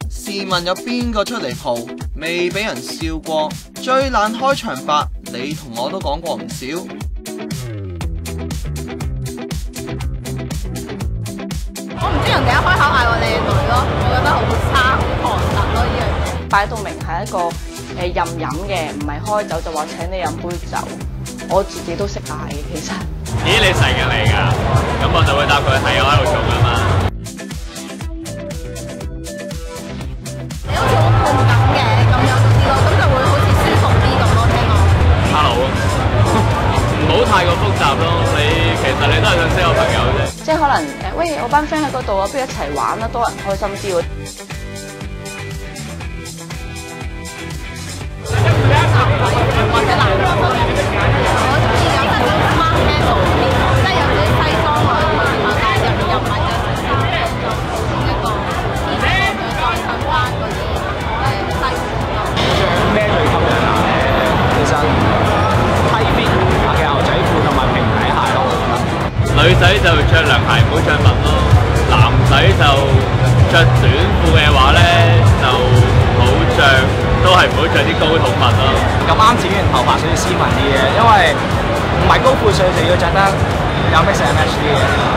試問有邊個出嚟蒲未俾人笑過？最爛開場白，你同我都講過唔少。 我唔知人哋一開口嗌我靚女咯，我覺得好差好寒突咯呢樣嘢。擺到明係一個任飲嘅，唔係開酒就話請你飲杯酒。我自己都識嗌嘅其實。 咦，你成日嚟㗎？咁我就會答佢係我喺度做㗎嘛。 你好似好痛感嘅咁樣嗰啲咯，咁就會好似舒服啲咁咯，聽我。 Hello，唔好太過複雜咯。其實你都係想識我朋友啫。 即係可能喂，我班 friend 喺嗰度啊，不如一齊玩啦，多人開心啲喎。或者男裝嗰啲，我中意飲嗰啲 smart casual 啲，即係有啲西裝外套，但係入面又唔係着恤衫嘅，就一個再襯翻嗰啲西褲咯。 着咩最吸引啊？其實低 fit 嘅牛仔褲同埋平底鞋咯，我覺得。 女仔就着涼鞋唔好着襪咯，男仔就着短褲嘅話咧就唔好着，都係唔好着啲高筒襪咯。 咁啱剪完頭髮所以斯文啲嘅，因為唔係高富帥就要着得有 mix and match 啲嘅。